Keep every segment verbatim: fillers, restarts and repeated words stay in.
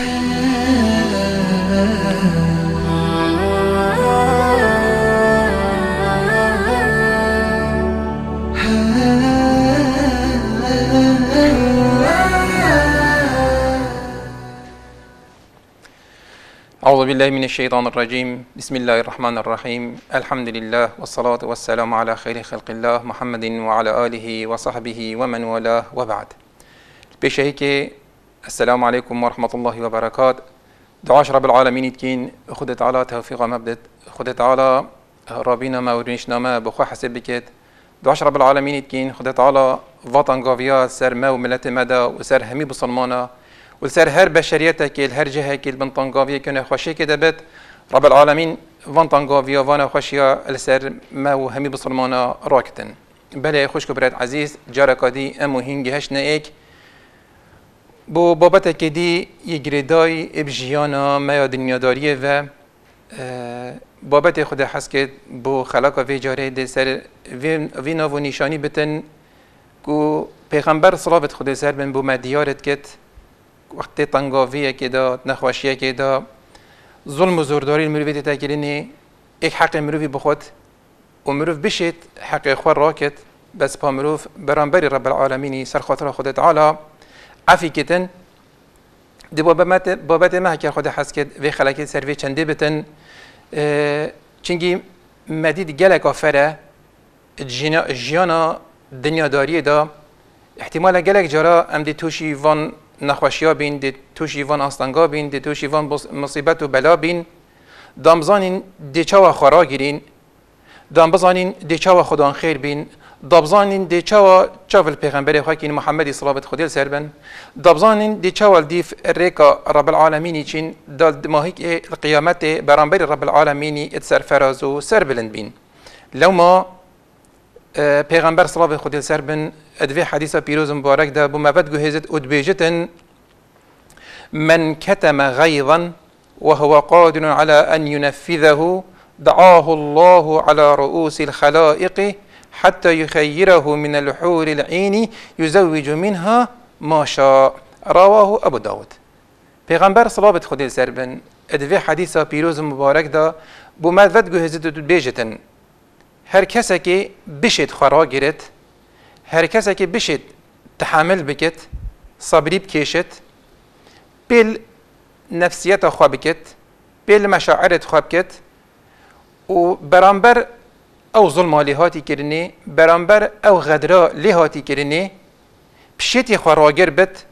أعوذ بالله من الشيطان الرجيم بسم الله الرحمن الرحيم الحمد لله والصلاة والسلام على خير خلق الله محمد وعلى آله وصحبه ومن والاه وبعد. پیش هيك السلام عليكم ورحمة الله وبركاته. دعاش رب العالمين تكين خد تعالى توفيق مبدت خد تعالى رابينا ما ورنيش نامه بخو حسب بكت. دعاش رب العالمين تكين خد تعالى وطن قافيا سر ما وملت مدى وسر همي بصلمانا والسر هر بشريته كيل هر جهه كيل بنطنقافيه كنا خوشي كده بت رب العالمين فانطنقافيه وانا خوشيا السر ما وهمي بصلمانا راكتن بله خوش كبرت عزيز جاركادي امو هنگي هش نايك بو بابت كدي يجريداي ابجيانا ما دنيا داريه و بابت خود حسكت بو خلاقه في جاره ده سر وینا و نشانی بتن کو پیغمبر صلوات خود سر بن بو مدیارت کت وقتی تنگاویه که دا نخواشیه که دا ظلم و زورداری المروفی تاکرینی ایک حق مروفی بخود و مروف بشید حق خوار راکت بس پا مروف برانبری رب العالمینی سر خاطر خود تعالی عفی کتن دی بابت ما که خود حس کد وی خلقی سروی چنده بتن چنگی مدید گلک آفره جیانا دنیا داری دا احتمال گلک جارا ام دی توشی وان نخوشیا بین دی توشی وان آستانگا بین دی توشی وان مصیبت و بلا بین دام بزانین دی چاوا خورا گیرین دام بزانین دی چاوا خدان خیر بین دام بزانین دی چاوا چاول پیغمبر خاکین محمدی صلوات خودی سر بن دام بزانین دی چاول دیف ریکا رب العالمینی چین دال ماهیک القیامت برانبر رب العالمینی اتسر فراز و سر بلند بین لو ما پیغمبر صلوات خودی سر بن ادوی حدیث پیروز مبارک ده بو مبد گوهزت ادبیجتن من كتم غيظا وهو قادر على أن ينفذه دعاه الله على رؤوس الخلائق حتى يخيره من الحور العين يزوج منها ما شاء رواه أبو داود. پیغمبر صلوات خودی سر بن ادوی حدیث پیروز مبارک ده بو مبد گوهزت ادبیجتن هر کسی که بشید خورا گیرد هر کسی که بشید تحمل بکت صبری بکشد بیل نفسیت خواه بکت بیل مشاعرت خواه بکت و برانبر او ظلم لیهاتی کرنی برانبر او غدرا لیهاتی کرنی بشیتی خواراگر بت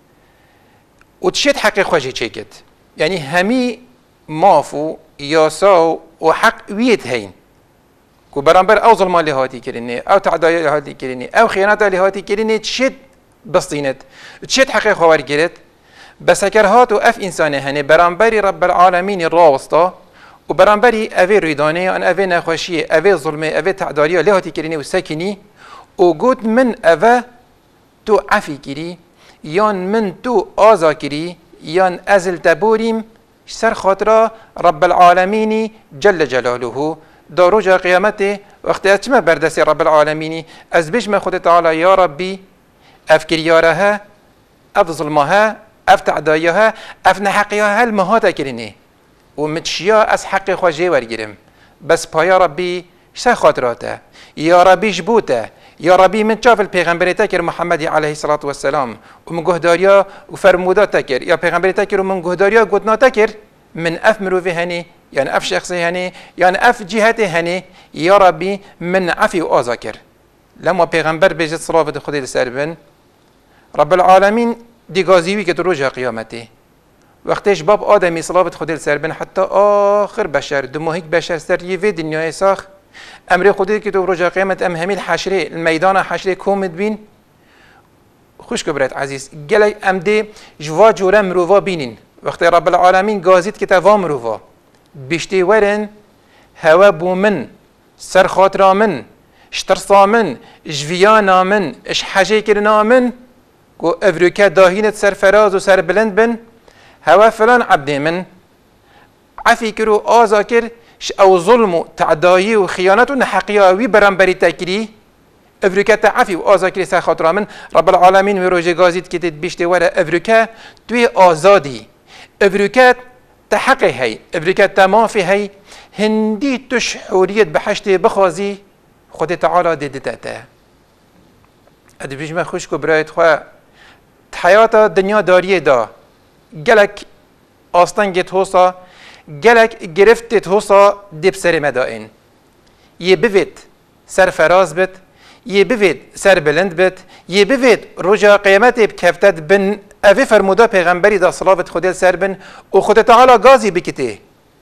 و تشید حق خواهی چیکت یعنی همی مافو یاسا و حق ویت هین کو برانبر او ظلم لیهاتی کرنی او تعدای لیهاتی کرنی او خیانت لیهاتی کرنی تشید بسطینت تشید حق خواهی گرد بس کرهات و اف انسانه هنه برانبری رب العالمین راوستا و برانبری اوی ریدانه ان اوی نخوشی اوی ظلمه اوی تعداری لیهاتی کرنی و سکنی و گود من اوه تو عفی کری یان من تو آزا کری یان ازل تبوریم سر خاطر رب العالمین جل جلاله دا رجا قیامته وقت اتما بردس رب العالمین از بجم خود تعالی یا ربی افکر یارها اف ظلمها اف تعدایها اف نحقیها المهاتا کرنه و متشیا از حق خواجه ورگیرم بس پایا ربی سه خاطراته یا ربی جبوته یا ربی من شاف الپیغمبر تکر محمد علیه الصلاة والسلام و من گهداریا و فرمودات تکر یا پیغمبر تکر و من گهداریا گوتنا تکر من اف مروفی هنی یعنی اف شخصی هنی یعنی اف جهت هنی یا ربی من عفی و آزاکر لما پیغمبر بجد صلوات خودی لسر بن رب العالمین دیگازیوی که تو رجا قیامته وقتش باب آدمی صلوات خودی لسر بن حتی آخر بشر دماهیک بشر سر یه دنیای ساخ امر خودی که تو رجا قیامت ام همیل حشره المیدان حشره کومد بین خوش کبرت عزیز گلی ام دی جوا جوره مروفا بینین وقتی رب العالمین گازید که توا مروفا بشتی ورن هوا بو من سر خاطر من اشترصا من جویانا من اش حاجه کرنا من کو افریکا داهینت سر فراز و سر بلند بن هوا فلان عبد من عفی کرو آزا کر او ظلم و تعدایی و خیانت و نحقیاوی برانبری تکری افریکا تعفی و آزا کری سر خاطر من رب العالمین و روژه گازید که تید بیشتی وره افریکا توی آزادی افروکات تحقی هی افروکات تمافی هی هندی تش حوریت بحشت بخوازی خود تعالی دیدته ادی بیشمه خوش کو برایت خو حیات دنیا داریه دا گلک آستنگت هوسا گلک گرفتت هوسا دیب سر مدائن یه بوید سر فراز بد یه بوید سر بلند بد یه بوید رجا قیامت بکفتت بن اوی فرمودا پیغمبری دا صلوات خودل سر بن و خود تعالی گازی بکته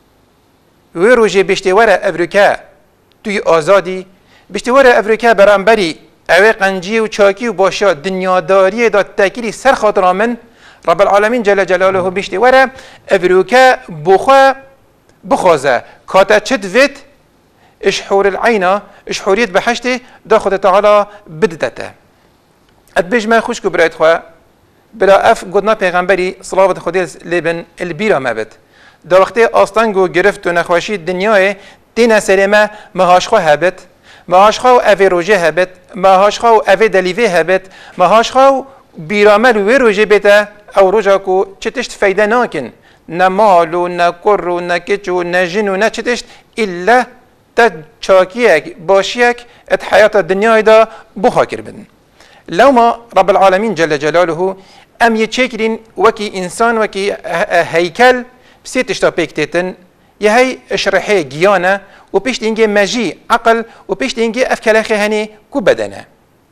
و روژه بشتی وره افریکا توی آزادی بشتی وره افریکا برانبری اوی قنجی و چاکی و باشا دنیاداری دا تاکیری سر خاطر من رب العالمین جل جلاله بشتی وره افریکا بخوا بخوازه کاتا چد وید اشحور العینا اشحوریت بحشته دا خود تعالی بددته ادبیج ما خوش که برایت خواه بلا اف قدنا پیغمبری صلوات خودی لبن البیرا مبد دا وقتی آستانگو گرفت و نخواشی دنیای دین سلمه مهاشخوا هبت مهاشخوا و اوی روژه هبت مهاشخوا و اوی دلیوه هبت مهاشخوا و بیرامل و روژه بیتا او روژه کو چتشت فایده ناکن نه مال و نه کر و نه کچ و نه جن و نه چتشت الا تا چاکیک باشیک ات حیات دنیای دا بخوا کربن لو ما رب العالمين جل جلاله ام يتشكرين وكي انسان وكي هيكل بسيت اشتا بيكتتن يهي اشرحي جيانا وبيشت انجي ماجي عقل وبيشت انجي اف كلاخي هني كو بدنا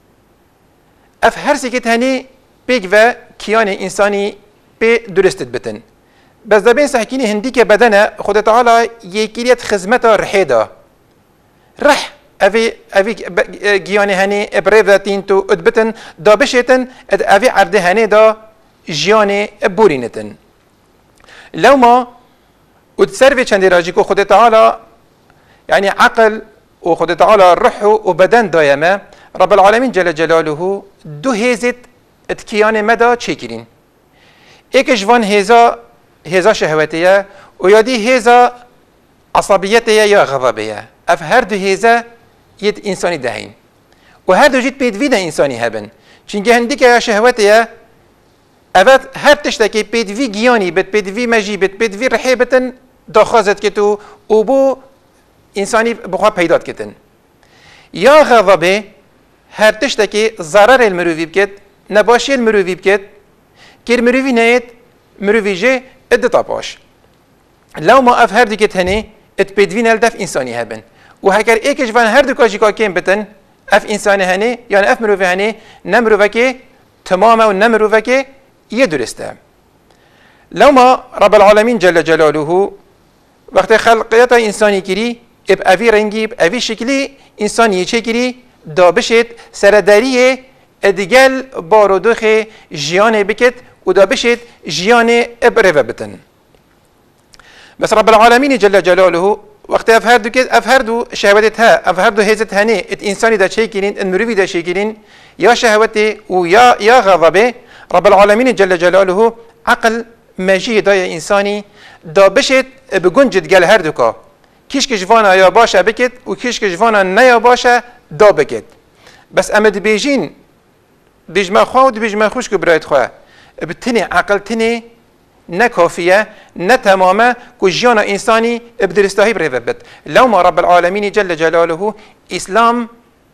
اف هرسكت هني بيك و كيان انساني بي درستت بتن بس دا بين سحكيني هنديك بدنا خود تعالى يكيريت خزمتا رحيدا رح اوی اوی گیانی هنی ابرز تین تو ادبتن دا بشتن اد اوی عرده هنی دا جیانی بورینتن لو ما اد سرفي چندی راجی کو خود تعالی يعني عقل و خود تعالی روح و بدن دایمه رب العالمین جل جلاله دو هزت اد کیان مدا چیکرین ایک جوان هزا هزا شهوتیه و یادی هزا عصبیتیه یا غضبیه اف هر دو هزا يد إنساني دهين وهذا جيت بيد فيدا إنساني هبن چونكه هنديك يا شهوتيا أبد هر تشتكي بيد في جياني بيد بيد في مجي بيد بيد في رحيبة داخازت كتو وبو إنساني بخوا بيدات كتن يا غضبه هر تشتكي ضرر المروفي بكت نباشي المروفي بكت كير مروفي نايت مروفي جي ادتاباش لو ما أف هر ديكت هني ات بيد في نالدف إنساني هبن و هکر ایکش وان هر دو کاجی که کم بتن اف انسان هنی یعنی اف مروفه هنی نمروفه که تمامه و نمروفه که یه درسته لو ما رب العالمین جل جلاله وقت خلقیت انسانی کری اب اوی رنگی اب اوی شکلی انسانی چه کری دا بشید سردریه ادگل بارودوخ جیان بکت و دا بشید جیان ابرو بتن بس رب العالمین جل جلاله وقت افهردو كده افهردو شهوتها افهردو هزت هني الانسان دا شيكلين المروي دا شيكلين يا شهوتي ويا يا غضبه رب العالمين جل جلاله عقل ماجي دا يا انساني دا بشت بجنجد قال هردوكا كيش كجوانا يا باشا بكت وكيش كجوانا نيا باشا دا بكت بس امد بيجين بيجما خود بيجما خوش كبرايت خوا بتني عقل تني نكافية نتمامة كجيانا إنساني بدرستاهي بريفبت لو ما رب العالمين جل جلاله إسلام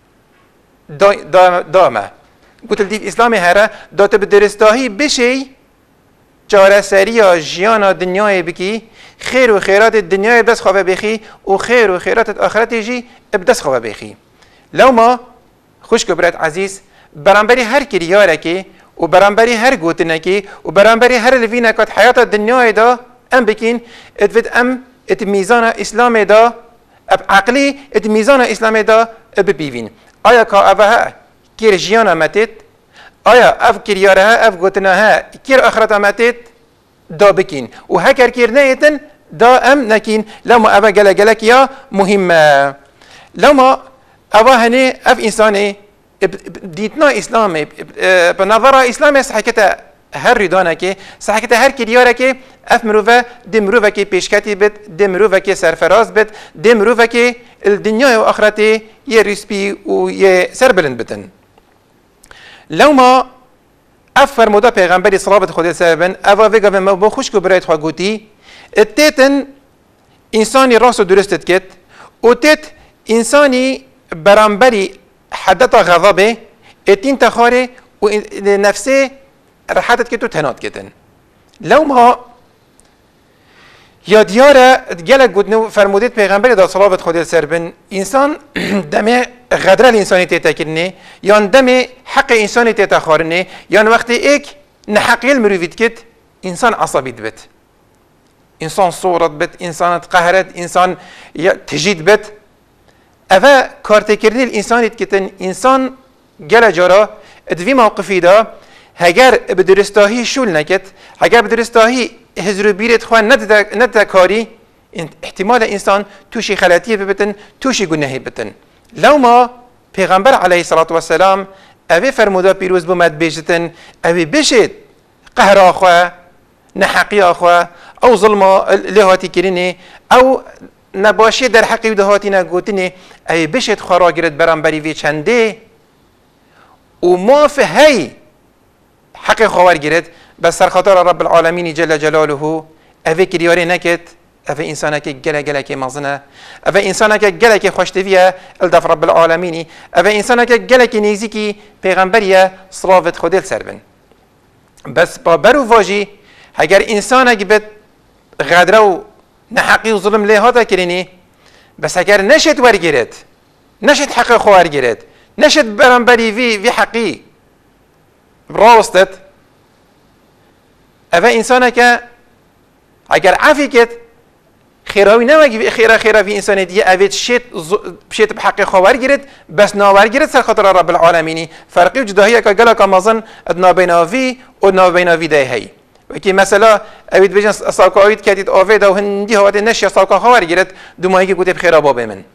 دا دا دامه قلت لديف إسلامي هرا دا تبدرستاهي بشي جارة سريا جيانا دنياي بكي خير وخيرات الدنيا بس خواه بخي وخير وخيرات الآخرات يجي بدس خواه بخي لو ما خوش كبرت عزيز برانبري هر كرياركي و برانبری هر گوتنه کی و برانبری هر لوینه کات حیات دنیای دا ام بکین ادود ام ات میزان اسلام دا اب عقلی ات میزان اسلام دا ببیوین آیا که اوها کیر جیانا متید آیا اف کریاره اف گوتنه ها کیر آخرت متید دا بکین و هکر کیر نیتن دا ام نکین لما اوه گله گله کیا مهمه لما اوه هنه اف انسانه ديتنا إسلامي بنظرة إسلامي صحكته هر ردانه که صحكته هر كرياره که اف مروفه دي مروفه که پیشکتی بد دي مروفه که سرفراز بد دي مروفه که الدنيا و آخرته يه رسبي و يه سربلند بتن لو ما اف فرمودا پیغمبری صلوات خدا سر بن اوا وگا و ما خوش کو برایت خوا گوتی اتتن انسانی راست و درستت کت و تت انسانی برانبری حدتا غضبه اتین تخاره و نفسه راحتت کتو تنات کتن لو ما یا دیاره گلک گودنو فرمودید پیغمبر دا صلوات خدا سر بن انسان دمه غدر الانسانی تیتا کرنه یا دمه حق انسانی تیتا خارنه یا وقتی ایک نحقی المروفید کت انسان عصبید بد انسان صورت بد انسان قهرت انسان تجید بد اوه کارت کردن الانسانی کتن انسان گل جارا ادوی موقفی دا هگر بدرستاهی شول نکت هگر بدرستاهی هزرو بیرت خواه ندتا کاری احتمال انسان توشی خلاتیه ببتن توشی گناهی بتن لو ما پیغمبر علیه الصلاة والسلام اوه فرمودا پیروز بومد بیشتن اوه بشید قهر آخواه نحقی آخواه او ظلم لهاتی کرینه او نباشه در حقی و دهاتی نگوتنه اوه بشید خورا گرد برام بریوی چنده و ما فهی حق خوار گرد بس سرخطار رب العالمین جل جلاله اوه کریاره نکت اوه انسانه که گله گله که مزنه اوه انسانه که گله که خوشتویه الدف رب العالمینی اوه انسانه که گله که نیزی که پیغمبریه صلوات خودل سر بن بس با برو واجی اگر انسانه که بد غدره و نحقی و ظلم له هاتا کرینی بس اگر نشد ورگرد نشد حق خوار گرد نشد برانبری وی وی حقی راستت اوه انسانه که اگر عفی کت خیراوی نمگی خیرا خیرا فی انسان دیگه اوید شیط شیط بحق خواهر گرد بس ناور گرد سر خاطر رب العالمینی فرقی و جداهی که گلک آمازن نابیناوی و نابیناوی ده هی وکی مثلا اوید بجن ساکا اوید کتید آوید و هندی هواده نشیا ساکا خواهر گرد دومایی که گوته بخیرا بابه من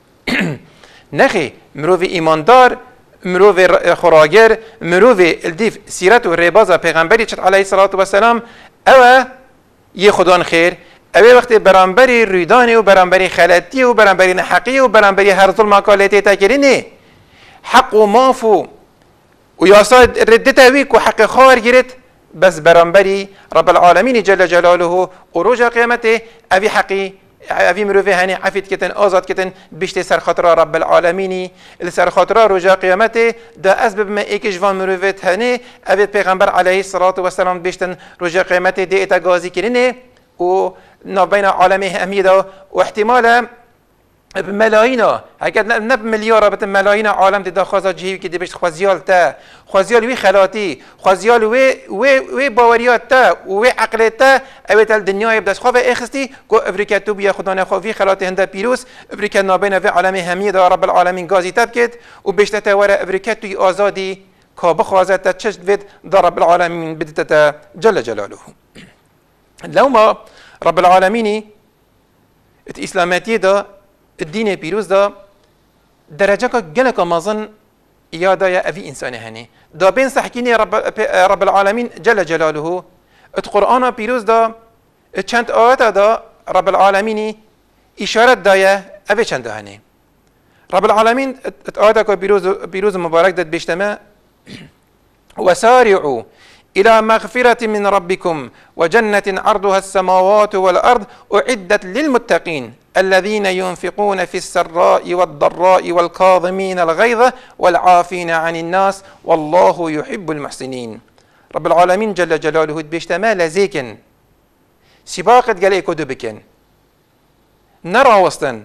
نخی مروف ایماندار مروف خوراگر مروف الدیف سیرت و ریبازا پیغمبری چت علیه الصلاة والسلام اوه یه خدان خیر اوه وقتی برانبری ریدانی و برانبری خلطی و برانبری نحقی و برانبری هر ظلم کالیتی تکرینه حق و مافو و یاسا ردتا ویک و حق خوار گرد بس برانبری رب العالمین جل جلاله و روژا قیامته اوی حقی اوی مروفی هنی عفید کتن آزاد کتن بیشتی سر خاطر رب العالمینی سر خاطر رجا قیامته دا اسبب ما ایکش وان مروفیت هنی اوی پیغمبر علیه الصلاة والسلام بیشتن رجا قیامته دی ایتا گازی کرنه و نبین عالمه امیدا و احتمالا بملايين هكذا نب مليار بت ملايين عالم ده خازا جهوي كده بيش خوازيال تا خوازيال وي خلاتي خوازيال وي وي وي باوريات تا وي عقلت تا اوت الدنيا يبدأ خواه اخستي كو افريكا تو بيا خدانا خواه في خلاتي هندا بيروس افريكا نابين في عالم همية رب العالمين غازي تبكت وبيش تتورى افريكا تو ازادي كاب خوازات تشجد فيد رب العالمين بدت جل جلاله لو ما رب العالمين الاسلاماتي ده الدين بيروز دا درجة جلك مازن يادا يا أبي إنسان هني دا بين سحكيني رب رب العالمين جل جلاله القرآن بيروز دا چند آيات دا رب العالمين إشارة دايا أبي چند هني رب العالمين آيات بيروز بيروز مبارك داد بيشتما وسارعوا إلى مغفرة من ربكم وجنة عرضها السماوات والأرض أعدت للمتقين الذين ينفقون في السراء والضراء والكاظمين الغيظ والعافين عن الناس والله يحب المحسنين رب العالمين جل جلاله بيشتما لزيكن سباقة قليكو دبكن نرى وسطن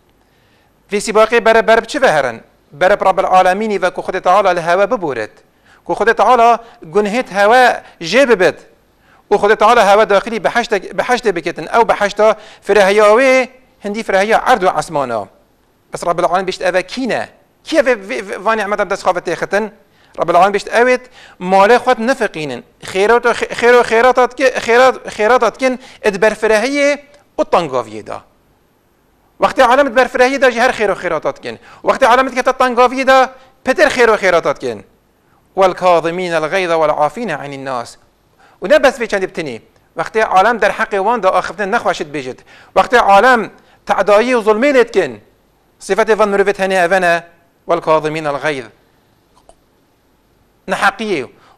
في سباقة برب برب چفهرن برب رب العالمين وكو خد تعالى الهواء ببورد كو خد تعالى جنهت هواء جيب بد وخد تعالى هواء داخلي بحشت بحشت بكتن او بحشت فرهياوي هندي فرهيا عرض وعسمانا بس رب العالمين بيشت أبا كينا كيف فاني عمد بدس خافت تختن رب العالمين بيشت أوت ماله خد نفقين خيرات خير خيراتات خيرات خيراتات كن ادبر فرهيا والطنقافية دا وقت علامة ادبر فرهيا دا جهر خير وخيراتات كن وقت علامة كت الطنقافية دا بتر خير وخيراتات كن والكاظمين الغيظ والعافين عن الناس وده بس في چند بتني وقت عالم در حق وان دا آخفتن نخواشت بيجد وقت عالم تعدايي وظلمي لتكن صفة فان مروفت هني أفنا والكاظمين الغيظ نحقية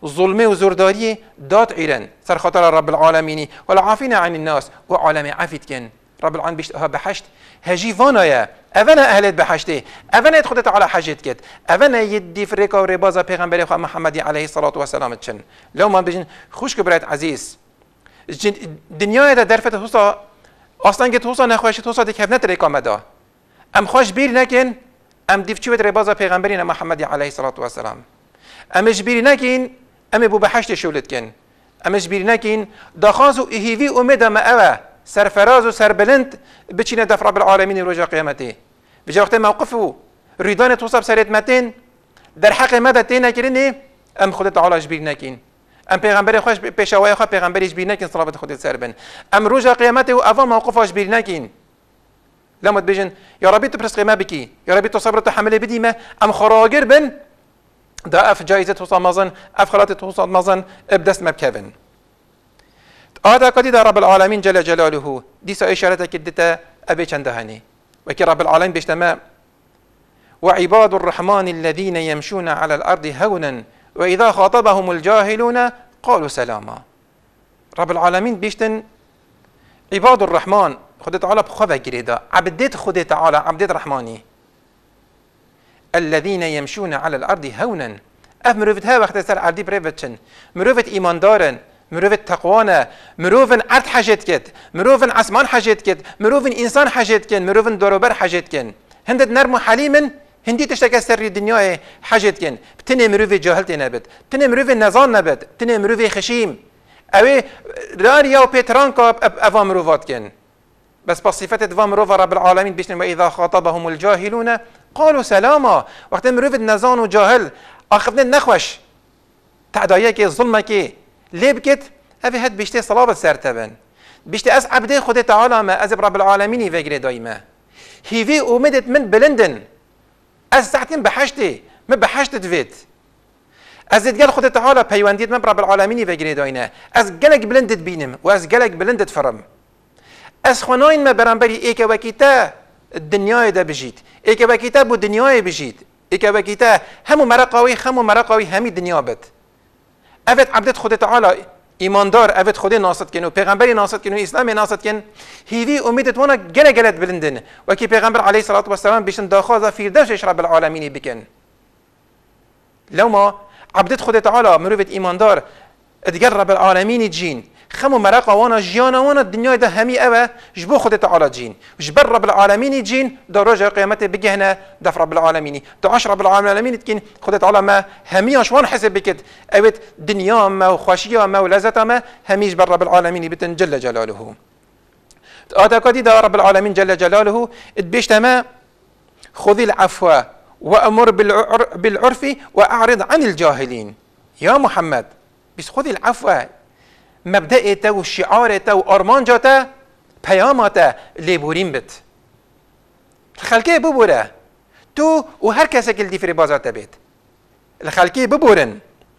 ظلمه و زورداری داد ایران سر خاطر رب العالمینی والعافین عن الناس و عالم عفیت کن رب العالمین بیشت ها بحشت هجی وانایا اونا اهلت بحشته اونا خودت على حاجت کت اونا یدی فرقا و ربازا پیغمبر خدا محمدی علیه الصلاة والسلام چن لو ما بجن خوش کبرت عزیز دنیای در درفت حسا اصلا که حسا نخواهشت حسا دیگه نت رقا مدا ام خوش بیر نکن ام دیف چوت ربازا پیغمبرین محمدی علیه الصلاة والسلام امش بیر نکن ام بو بحشت شولت کن امش بیر نکن دخاز و ایهوی امید ما اوه سرفراز و سربلند بچینه دفع رب العالمین رجا قیامته بجا وقت موقفه ریدان توصب سرت متین در حق مدد تینه کرنه ام خودت تعالی جبیر نکن ام پیغمبر خوش پیشوای خو پیغمبر جبیر نکن صلوات خودت سربن ام رجا قیامته و اوا موقفه جبیر نکن لما تبجن يا ربي تبرس قيمة بكي يا ربي تصبر تحمل بديمة ام خراجر بن دا اف جائزة توصل مازن اف خلات توصل مازن ابدس مبكبن هذا قد دا رب العالمين جل جلاله دي سا اشارة كدتا ابي چندهاني وكي رب العالمين بيشتما وعباد الرحمن الذين يمشون على الارض هونا واذا خاطبهم الجاهلون قالوا سلاما رب العالمين بيشتن عباد الرحمن خود تعالى بخواه جريدا عبدت خود تعالى عبدت رحماني الذين يمشون على الارض هونا اف مروفت ها وقت سر عردي بريفتشن مروفت ايمان دارن مروفت تقوانا مروفن عرض حاجت كت مروفن عسمان حاجت كت مروفن انسان حاجت كن مروفن دروبر حاجت كن هندت نرمو حليما هندي تشتكى سر الدنيا حاجت كن بتني مروفي جاهلت نبت بتني مروفي نزان نبت بتني مروفي خشيم اوي راريا و بيترانكا افا مروفات كن بس بصفة دوام روفا رب العالمين بيشتن وإذا خاطبهم الجاهلون قالوا سلاما وقت مروفة نزان وجاهل آخفنا نخوش تعدايا كي ظلمة كي ليه بكت أفي هاد بيشتي صلابة سرتبن بيشتي أس عبدي خود تعالى ما أزب رب العالمين يفجر دايما هيفي أمدت من بلندن أس ساعتين بحشتي ما بحشت فيت از قال خود تعالى بيوانديت من رب العالمين يفجر داينا از قالك بلندت بينم واز قالك بلندت فرم از خناين ما برانبري ايكا وكيتا الدنيا دا بجيت ايكا وكيتا بو دنيا بجيت ايكا وكيتا همو مرقاوي همو مرقاوي همي دنيا بد افت عبدت خود تعالى ایماندار افت خود ناصد كن و پیغمبر ناصد كن و اسلام ناصد كن هيوي اميدت وانا جل جلت بلندن وكي پیغمبر عليه الصلاه والسلام بيشن داخازا في دش رب العالمين بكن لو ما عبدت خود تعالى مروفت ایماندار ادجر رب العالمين جين خمو مرقا وانا جيانا وانا الدنيا ده همي اوه جبو خود تعالى جين جبر رب العالمين جين دا رجع قيامته بجهنا دف رب العالمين دا عش رب العالمين تكين خود تعالى ما همي شوان حسب بكت اوت دنيا ما وخوشيا ما ولذتا ما همي جبر رب العالمين بتن جل جلاله هذا قد دا رب العالمين جل جلاله اتبيشتما خذ العفو وامر بالعرف واعرض عن الجاهلين يا محمد بس خذ العفو مبدأ و شعار و آرمان جاتا پیاماتا لیبورین بت الخلقه ببوره تو و هر کسی که دیفری بازاتا بید الخلقه ببورن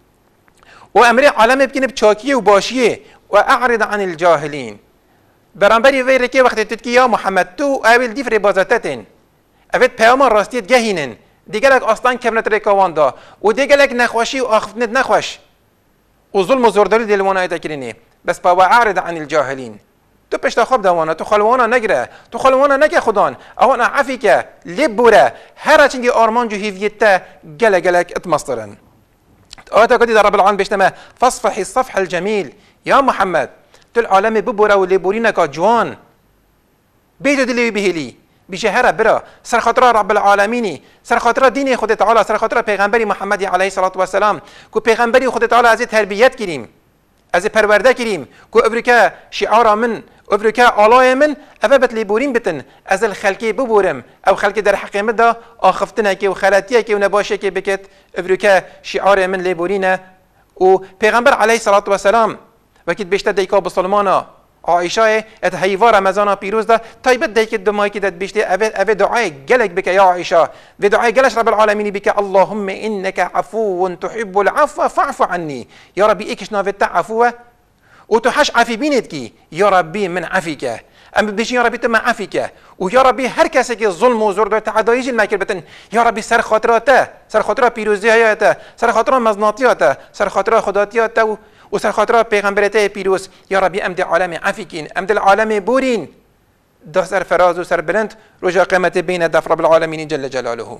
و امر عالم بکنه بچاکیه و باشیه و اعرض عن الجاهلین برانبری ویره که وقتی تدکی یا محمد تو اول دیفری بازاتتین اوید پیامان راستیت گهینن دیگرک اصلا کبنت ریکاوان دا و دیگرک نخوشی و آخفتنت نخوش وظلم وزورداری دلوانا ایتا کرینی بس با وعارض عن الجاهلین تو پشتا خواب دوانا تو خلوانا نگره تو خلوانا نگه خدان اوانا عفی که لیب بوره هر چنگی آرمان جو هیویتا گله گلک اتمصدرن آتا کدی در رب العالمین بشتما فاصفح الصفح الجمیل یا محمد تو العالم ببوره و لیبورینکا جوان بیتو دلی بهلی بشهر برا سر خاطر رب العالمين سر خاطر دين خود تعالى سر خاطر پیغمبر محمد عليه الصلاه والسلام کو پیغمبر خود تعالى از تربیت کریم از پرورده کریم کو افریکا شعار من افریکا علای من افبت لیبورین بتن از الخلقی ببورم او خلق در حق مدا آخفتنه که و خلاتیه که و نباشه که بکت افریکا شعار من لیبورینه و پیغمبر عليه الصلاه والسلام وقت بیشتر دیکا بسلمانا عائشة اتهيفا رمضان پیروز ده طيبت ديك الدماء كده بيشتي أبي أبي دعاء جلك بك يا عائشة بدعاء جلش رب العالمين بك اللهم إنك عفو تحب العفو فاعف عني يا ربي إيكش نافت عفوة وتحش عفي بينتكي يا ربي من عفيك ام بيجي يا ربي تما عافيك ويا ربي هر کسی که ظلم و زور داره تعدایش المکر بتن یا ربی سر خاطراته سر خاطر پیروزی هاته سر خاطر مزناتیاته سر خاطر خداتیاته و و سر خاطر پیغمبرته پیروز یا ربی ام ده عالم عافیکین ام ده عالم بورین ده سر فراز و سر بلند رجا قیامت بین دف رب العالمین جل جلاله.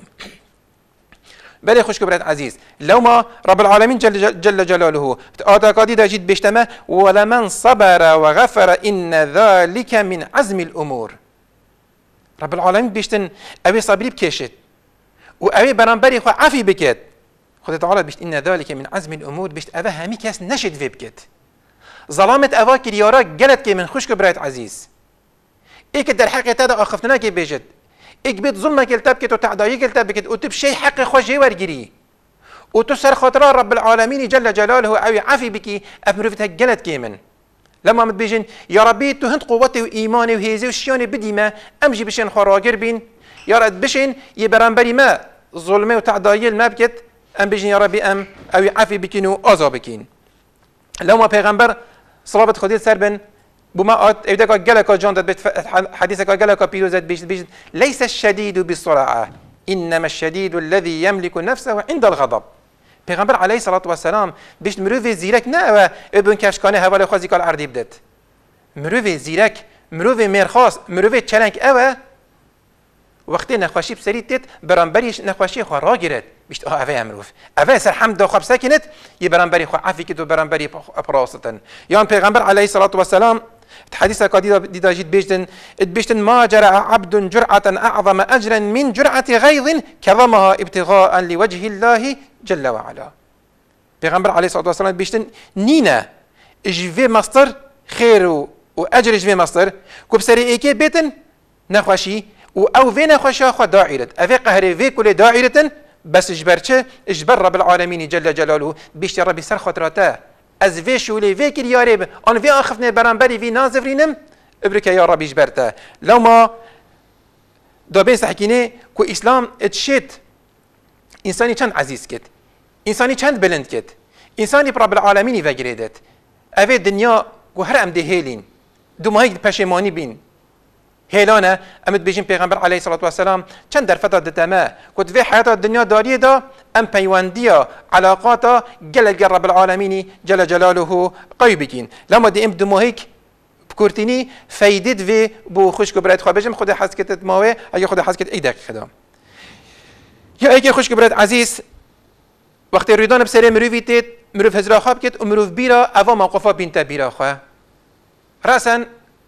بله خوش كبرت عزيز لو ما رب العالمين جل, جل جلاله آتاكادي دا جيد بيشتما ولمن صبر وغفر إن ذلك من عزم الأمور. رب العالمين بيشتن أبي صبري بكشت وأبي برانبري خو عافي بكت خد تعالى بيشت إن ذلك من عزم الأمور بيشت أبا همي كاس نشد في بكت ظلامة أبا كريارا قلت كي من خوش كبرت عزيز إيك در حقيقة هذا أخفتنا كي بيجت ایک بیت ظلمك التبكت وتعدايك التبكت وتب شيء حق خوشي ورجري وتسر خاطر رب العالمين جل جلاله أو عافي بكي أمرفتها جلت كيمن لما متبيجن يا ربي تهند قوتي وإيماني وهيزي وشياني بدي ما أمجي بشين خراجر بين يا رب بشين يبرانبري ما ظلمي وتعدايي ما بكت أم بيجن يا ربي أم أو عافي بكين وأزا بكين لما پیغمبر صلابت خديل سربن بما أت إذا كان جلك جان ده حديثك جلك بيروزت بيج بيج ليس الشديد بالسرعة إنما الشديد الذي يملك نفسه عند الغضب. پیغمبر عليه الصلاة والسلام بيش مروي زيرك نه ابن كشكانه هوال خوازي كال عردي بدت. مروي زيرك مروي مرخاص مروي چلنك أوه وقتی نخواشی بسری تیت برانبریش نخواشی خو را گیرد بیشت آه اوه امروف اوه سر حمد و خواب سکنت یه برانبری خو عفی کد و برانبری اپراستن یان پیغمبر علیه الصلاة والسلام حديث قديدا ديدا جيت بيجتن بيجتن ما جرى عبد جرعة أعظم أجرا من جرعة غيظ كظمها ابتغاء لوجه الله جل وعلا. پیغمبر عليه الصلاة والسلام بيجتن نينا جفي مصدر خير وأجر جفي مصدر كبسري إيكي بيتن نخوشي و في نخوشي خو داعرة أفي قهري في كل داعرة بس اجبرچه اجبر رب العالمين جل جلاله بيشتي ربي سر خاطراته از وی شولی وی کل یاری آن وی آخفنه برانبری وی نازفرینم ابرکه یا ربی جبرته لو ما دابین سحکینه که اسلام اتشید انسانی چند عزیز کد انسانی چند بلند کد انسانی رب العالمینی وگریدت اوه دنیا که هر ام ده هیلین دو ماهی پشیمانی بین هیلانه امد بیجین پیغمبر علیه الصلاة والسلام چند در فتره دتما کد وی حیات الدنیا داریه دا ام پیوندیا علاقاتا جل رب العالمین جل جلاله قوی بکین لما دی ام دو ماهیک بکورتینی فیدید وی بو خوش کبرت خواه بجم خود حس کتت ماوه اگه خود حس کت ای دقیق خدا یا اگه خوش کبرت عزیز وقتی ریدان بسره مروفی تید مروف هزرا خواب کت و مروف بیرا اوا موقفا بینتا بیرا خواه راسا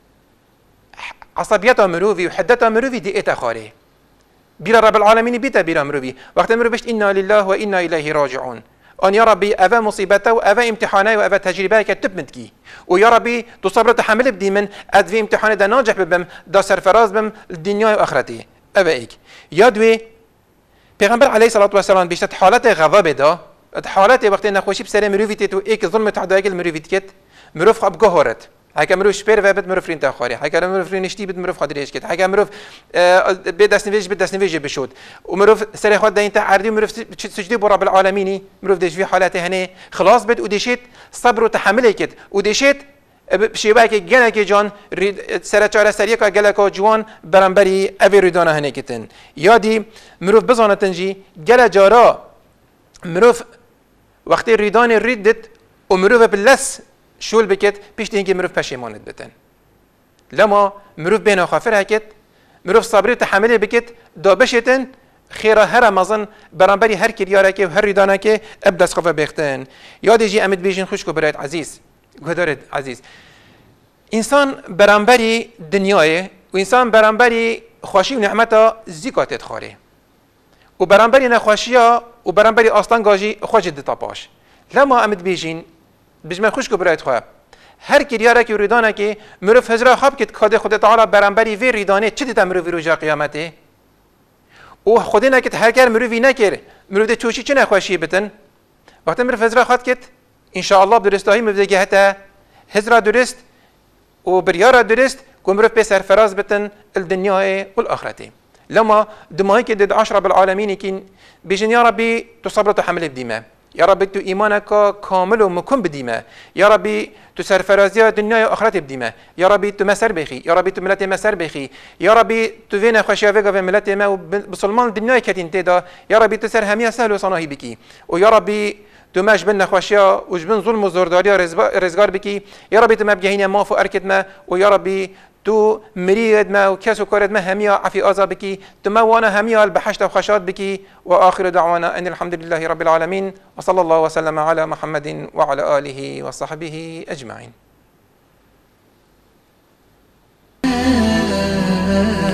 عصبيات مروفي وحدات مروفي دي إتا خاري بلا رب العالمين بيتا بلا مروفي وقت مروفيش إنا لله وإنا إليه راجعون أن يا ربي أفا مصيبته وأفا امتحانه وأفا تجربه كتب متكي ويا ربي تصبر تحمل بدي من أدفي امتحانه دا ناجح ببم دا سرفراز بم الدنيا وآخرتي أبا إيك يادوي پیغمبر عليه الصلاة والسلام بيشتت حالات غضب دا حالات وقت نخوشي بسر مروفي تيتو إيك ظلم تعدايك المروفي تكت مروف خب قهرت هكا مروف شبير وبد مروف رين تاخاري هكا مروف رين شتي بد مروف خاطر يشكت هكا مروف بد دسنفيج بد دسنفيج بشود ومروف سري خد دين تاع عردي مروف سجدي برب العالمين مروف ديش في حالاته هنا خلاص بد وديشيت صبر وتحمل كت وديشيت بشيباك جنك جان سرت على سريكا جلك جوان برانبري ابي ريدانا هنا كتن يادي مروف بزانه تنجي جل جارا مروف وقت ريدان ردت ومروف باللس شول بكت پیش اینکه مروف پشیمانت بتن لما مروف بین خافر هکت مروف صبری تحمل بکت دابشتن خیره هر مزن برانبری هر کریاره که و هر ریدانه که ابدس خفه بختن یادی جی امد بیشین خوش کو برایت عزیز گهدارت عزیز انسان برانبری دنیای و انسان برانبری خوشی و نعمتا زیکاتت خاره و برانبری نخوشیا و برانبری آستان گاجی خوش دتا باش لما امد بیشین بجمع خوش کو برایت خواه هر کریاره که ریدانه که مروف هزرا خواب که کاد خود تعالی برانبری وی ریدانه چه دیتا مروفی روژا قیامته و خودی نکت هر کر مروفی نکر مروف ده چوشی چه نخواشی بتن وقتی مروف هزرا خواد کت انشاءالله بدرستاهی مروف ده حتی هزرا درست و بریارا درست که مروف به سرفراز بتن الدنیای و الاخرته لما دماهی که دد عشرة بالعالمین که بجن یا ربی تصبر تحمل بدیمه یا ربی تو ایمانک کامل و مکم بدیمه، یا ربی تو سرفرازی دنیای آخرت بدیمه، یا ربی تو مسر بخی، یا ربی تو ملت مسر بخی، یا ربی تو وین خوشی وگا و ملت ما و بسلمان دنیای کتین تدا، یا ربی تو سر همه سهل و صناهی بکی، و یا ربی تو ماش بن نخوشیا و جبن ظلم و زورداری رزگار بکی، یا ربی تو مبجهین ماف و ارکت ما، و یا ربی تو مريد ما وكاس وكرد ما هميا عفي أزا بكي تما وانا هميا البحشت وخشات بكي وآخر دعوانا أن الحمد لله رب العالمين وصلى الله وسلم على محمد وعلى آله وصحبه أجمعين.